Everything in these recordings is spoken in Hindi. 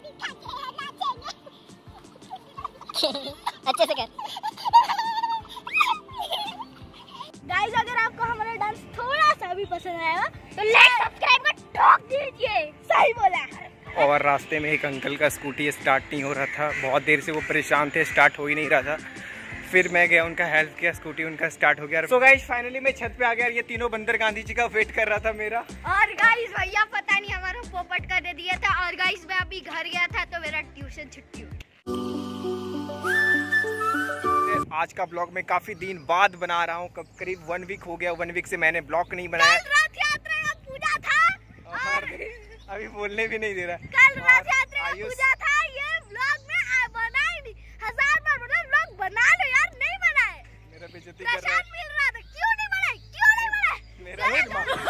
अच्छे से कर। गाइस अगर आपको हमारा डांस थोड़ा सा भी पसंद आया तो लाइक सब्सक्राइब कर ठोक दीजिए। सही बोला। और रास्ते में एक अंकल का स्कूटी स्टार्ट नहीं हो रहा था, बहुत देर से वो परेशान थे, स्टार्ट हो ही नहीं रहा था। फिर मैं गया, उनका हेल्प किया, स्कूटी उनका स्टार्ट हो गया। सो गाइस फाइनली मैं छत पे आ गया। ये तीनों बंदर गांधी जी का वेट कर रहा था मेरा। और गाइस भैया पता नहीं हमारा पोपट कर दिया था। और गाइस मैं अभी घर गया था तो मेरा ट्यूशन छुट्टी हो गई। आज का ब्लॉग मैं काफी दिन बाद बना रहा हूँ, करीब 1 वीक हो गया। 1 वीक से मैंने ब्लॉग नहीं बनाया। कल रथ यात्रा का पूजा था और अभी बोलने भी नहीं दे रहा। कल रथ यात्रा का पूजा था। ये ब्लॉग में बना ही नहीं। 1000 बार बोला ब्लॉग बना लो यार, नहीं बनाए। मेरा बेइज्जती कर रहा है। मिल रहा था, क्यों नहीं बनाए, क्यों नहीं बनाए? मेरा नहीं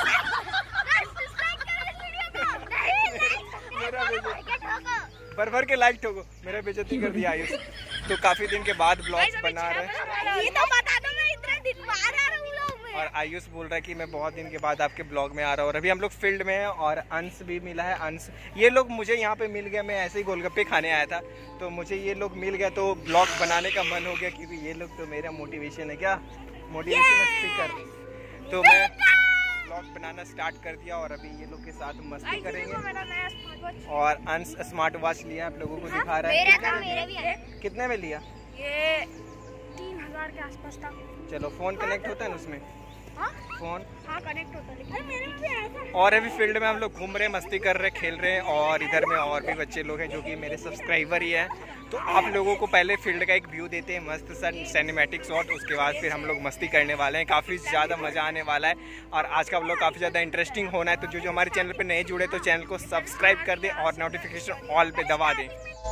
भर भर के लाइक ठोको। मेरा बेइज्जती कर दिया आयुष। तो काफी दिन के बाद ब्लॉग बना रहे हैं। ये तो बता दो मैं इतना दिन बाद आ रहा हूं ब्लॉग में। और आयुष बोल रहा है कि मैं बहुत दिन के बाद आपके ब्लॉग में आ रहा हूँ। और अभी हम लोग फील्ड में हैं और अंश भी मिला है। अंश ये लोग मुझे यहाँ पे मिल गया। मैं ऐसे ही गोलगप्पे खाने आया था तो मुझे ये लोग मिल गया तो ब्लॉग बनाने का मन हो गया क्योंकि ये लोग तो मेरा मोटिवेशन है। क्या मोटिवेशन स्पीकर। तो मैं ब्लॉग बनाना स्टार्ट कर दिया और अभी ये लोग के साथ मस्ती करेंगे। और अंश स्मार्ट वॉच लिया, आप लोगों को दिखा रहा है। मेरा भी है। कितने में लिया? ये 3000 के आसपास था। चलो फोन कनेक्ट होता है ना उसमें? फोन हाँ कनेक्ट होता है लेकिन मेरे में भी आया था। और अभी फील्ड में हम लोग घूम रहे हैं, मस्ती कर रहे हैं, खेल रहे हैं। और इधर में और भी बच्चे लोग हैं जो कि मेरे सब्सक्राइबर ही हैं। तो आप लोगों को पहले फील्ड का एक व्यू देते हैं, मस्त सा सिनेमैटिक शॉट। उसके बाद फिर हम लोग मस्ती करने वाले हैं। काफ़ी ज़्यादा मज़ा आने वाला है और आज का व्लॉग काफ़ी ज़्यादा इंटरेस्टिंग होना है। तो जो हमारे चैनल पर नए जुड़े तो चैनल को सब्सक्राइब कर दें और नोटिफिकेशन ऑल पे दबा दें।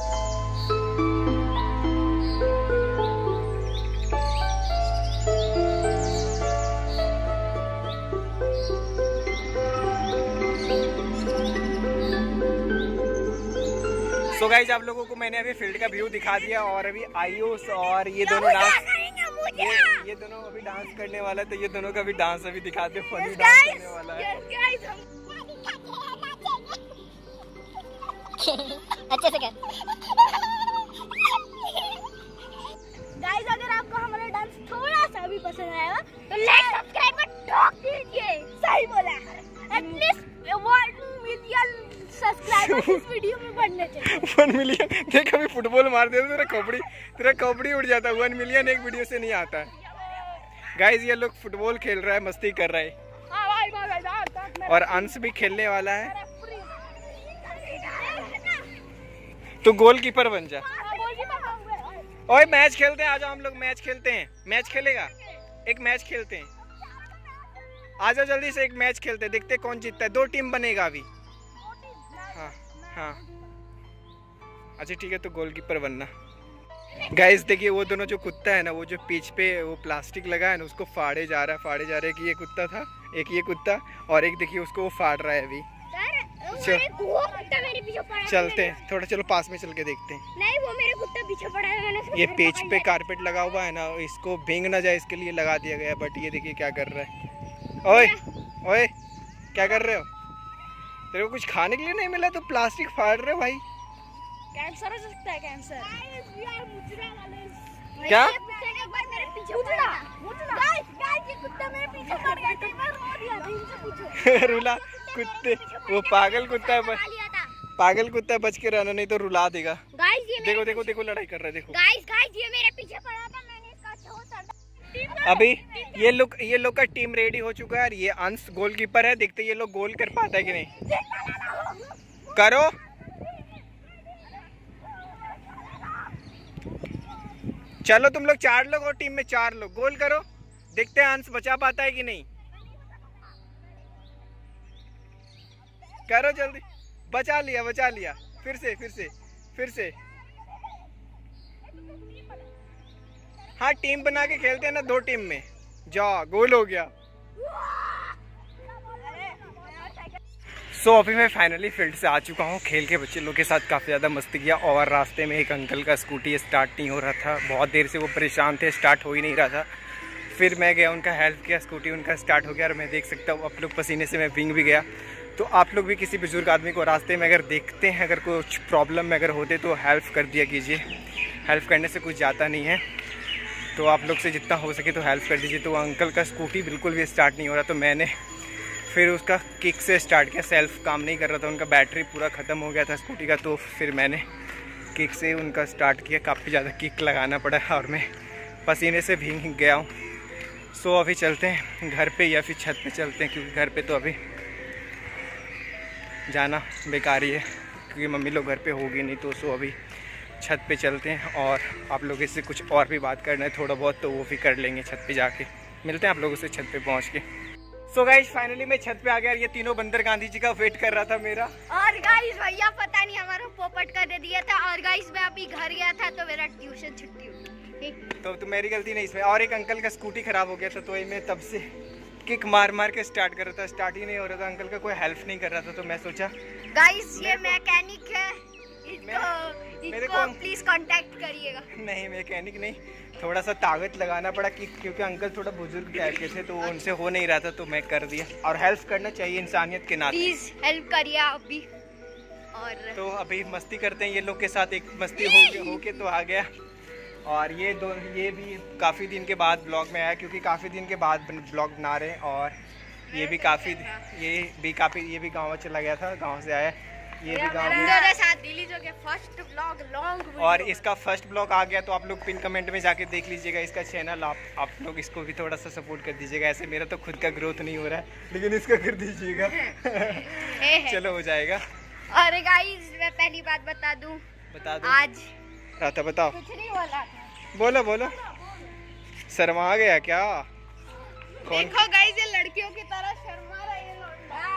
तो गाइस आप लोगों को मैंने अभी फील्ड का व्यू दिखा दिया और अभी आयुष और ये दोनों डांस ये दोनों अभी डांस करने वाला है। तो ये दोनों का भी डांस अभी दिखा दे। फनी डांस करने वाला है। अच्छे से कर। गाइस अगर आपको हमारा डांस थोड़ा सा भी पसंद आया तो लाइक सब्सक्राइब कर ठोक दीजिए। सही बोला। एटलीस्ट 1 मिलियन सब्सक्राइबर इस वीडियो में बढ़ने चाहिए। 1 मिलियन। देख अभी फुटबॉल मार दे तो तेरा कबड्डी उड़ जाता है। 1 मिलियन एक वीडियो से नहीं आता है। गाइस ये लोग फुटबॉल खेल रहा है, मस्ती कर रहा है और अंश भी खेलने वाला है। तो गोलकीपर बन जा। ओए मैच खेलते हैं, आजाओ हम लोग मैच खेलते हैं। मैच खेलेगा? एक मैच खेलते हैं, आजाओ जल्दी से। एक मैच खेलते हैं, देखते कौन जीतता है। 2 टीम बनेगा अभी। हाँ हाँ अच्छा ठीक है। तो गोलकीपर बनना। गाइस देखिए वो दोनों जो कुत्ता है ना, वो जो पीछ पे वो प्लास्टिक लगा है ना, उसको फाड़े जा रहा है कि ये कुत्ता था, एक ये कुत्ता और एक देखिए उसको वो फाड़ रहा है अभी। चलते हैं थोड़ा, चलो पास में चल के देखते हैं। नहीं वो मेरे कुत्ता पीछे पड़ा है, मैंने ये पेज पे कारपेट लगा हुआ है ना, इसको भींग ना जाए इसके लिए लगा दिया गया। बट ये देखिए क्या कर रहा है। ओए ओए क्या कर रहे हो? तेरे को कुछ खाने के लिए नहीं मिला तो प्लास्टिक फाड़ रहे हो भाई। कैंसर हो सकता है, कैंसर। क्या? एक बार मेरे पीछे गाइस ये कुत्ता मेरे पीछे पड़ गया था, मैं रो दिया था। इनसे पूछो। रुला कुत्ते, वो पागल कुत्ता है, पागल कुत्ता बच के रहना नहीं तो रुला देगा। गाइस ये देखो देखो देखो लड़ाई कर रहा है। देखो गाइस ये मेरे पीछे पड़ा था, मैंने इसका अच्छा अभी ये लोग का टीम रेडी हो चुका है। ये अंश गोलकीपर है, देखते ये लोग गोल कर पाता है कि नहीं। करो चलो तुम लोग 4 लोग और टीम में 4 लोग गोल करो, देखते हैं अंश बचा पाता है कि नहीं। करो जल्दी। बचा लिया। फिर से हाँ टीम बना के खेलते हैं ना, 2 टीम में। जा गोल हो गया। सो अभी मैं फाइनली फील्ड से आ चुका हूँ। खेल के बच्चे लोग के साथ काफ़ी ज़्यादा मस्ती किया और रास्ते में एक अंकल का स्कूटी स्टार्ट नहीं हो रहा था, बहुत देर से वो परेशान थे, स्टार्ट हो ही नहीं रहा था। फिर मैं गया, उनका हेल्प किया, स्कूटी उनका स्टार्ट हो गया और मैं देख सकता हूँ आप लोग पसीने से मैं भींग भी गया। तो आप लोग भी किसी बुजुर्ग आदमी को रास्ते में अगर देखते हैं, अगर कुछ प्रॉब्लम में अगर होते तो हेल्प कर दिया कीजिए। हेल्प करने से कुछ जाता नहीं है, तो आप लोग से जितना हो सके तो हेल्प कर दीजिए। तो अंकल का स्कूटी बिल्कुल भी स्टार्ट नहीं हो रहा, तो मैंने फिर उसका किक से स्टार्ट किया। सेल्फ काम नहीं कर रहा था, उनका बैटरी पूरा ख़त्म हो गया था स्कूटी का, तो फिर मैंने किक से उनका स्टार्ट किया। काफ़ी ज़्यादा किक लगाना पड़ा और मैं पसीने से भीग गया हूँ। सो अभी चलते हैं घर पे या फिर छत पे चलते हैं, क्योंकि घर पे तो अभी जाना बेकार ही है, क्योंकि मम्मी लोग घर पे होगी नहीं। तो सो अभी छत पे चलते हैं और आप लोगों से कुछ और भी बात करना है थोड़ा बहुत, तो वो भी कर लेंगे छत पे जाके। मिलते हैं आप लोगों से छत पे पहुँच के। सो गाइस फाइनली मैं छत पे आ गया। ये तीनों बंदर गांधी जी का वेट कर रहा था मेरा। और गाइस भैया पता नहीं हमारा पोपट कर दिया था। और गाइस मैं अभी घर गया था तो मेरा ट्यूशन छुट्टी हो गई। तो मेरी गलती नहीं इसमें। और एक अंकल का स्कूटी खराब हो गया था, तो मैं तब से किक मार मार के स्टार्ट कर रहा था, स्टार्ट ही नहीं हो रहा था। अंकल का कोई हेल्प नहीं कर रहा था, तो मैं सोचा गाइस ये मैकेनिक है, इसको प्लीज कांटेक्ट करिएगा। नहीं मैकेनिक नहीं, थोड़ा सा ताकत लगाना पड़ा क्योंकि अंकल थोड़ा बुजुर्ग टाइप के थे, तो उनसे हो नहीं रहा था, तो मैं कर दिया। और हेल्प करना चाहिए इंसानियत के नाते। प्लीज हेल्प करिए अभी। और तो अभी मस्ती करते हैं ये लोग के साथ। एक मस्ती होके तो आ गया। और ये भी काफ़ी दिन के बाद ब्लॉग में आया, क्योंकि काफ़ी दिन के बाद ब्लॉग बना रहे हैं। और ये भी गाँव चला गया था, गाँव से आया। ये भी गाँव फर्स्ट ब्लॉग लॉन्ग। और इसका फर्स्ट ब्लॉग आ गया, तो आप लोग पिन कमेंट में जाके देख लीजिएगा इसका चैनल। आप लोग इसको भी थोड़ा सा सपोर्ट कर दीजिएगा। ऐसे मेरा तो खुद का ग्रोथ नहीं हो रहा है, लेकिन इसका कर दीजिएगा। चलो हो जाएगा। अरे गाइस मैं पहली बात बता दूं आज राता बताओ। कुछ नहीं बोला। बोलो शर्मा गया क्या? देखो गाइस ये लड़कियों की तरह शर्मा रहे हैं।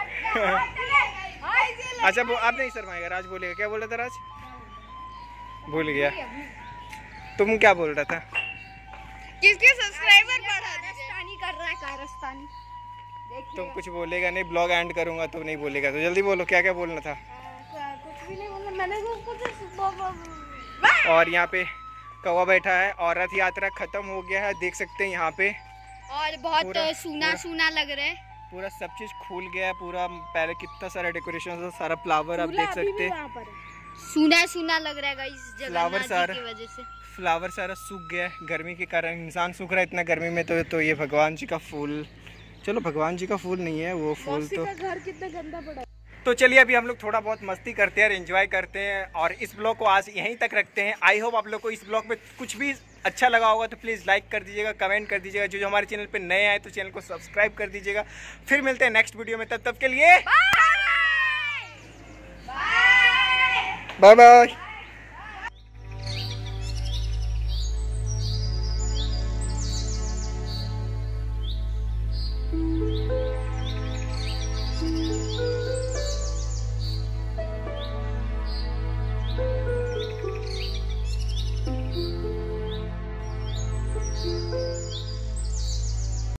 अच्छा आप नहीं शर्माएगा, राज बोलेगा। क्या बोल रहा था राज? भूल गया। तुम क्या बोल रहा था? किसके सब्सक्राइबर बढ़ा? कारस्तानी कर रहा है, कारस्तानी। तुम कुछ बोलेगा नहीं, ब्लॉग एंड करूंगा तो नहीं बोलेगा, तो जल्दी बोलो क्या बोलना था। कुछ भी नहीं बोला मैंने। और यहाँ पे कौवा बैठा है और रथ यात्रा खत्म हो गया है, देख सकते हैं यहाँ पे। और बहुत सूना लग रहा है। पूरा सब चीज खुल गया है, पूरा पहले कितना सारा डेकोरेशन, सारा फ्लावर आप देख सकते हैं। सूना लग रहा है गाइस, फ्लावर सारा की वजह से फ्लावर सारा सूख गया है गर्मी के कारण। इंसान सूख रहा है इतना गर्मी में, तो ये भगवान जी का फूल, चलो भगवान जी का फूल नहीं है वो फूल, तो घर कितना गंदा पड़ा। तो चलिए अभी हम लोग थोड़ा बहुत मस्ती करते हैं और एंजॉय करते हैं, और इस ब्लॉग को आज यहीं तक रखते हैं। आई होप आप लोग को इस ब्लॉग में कुछ भी अच्छा लगा होगा, तो प्लीज़ लाइक कर दीजिएगा, कमेंट कर दीजिएगा। जो हमारे चैनल पे नए आए तो चैनल को सब्सक्राइब कर दीजिएगा। फिर मिलते हैं नेक्स्ट वीडियो में, तब के लिए बाय बाय।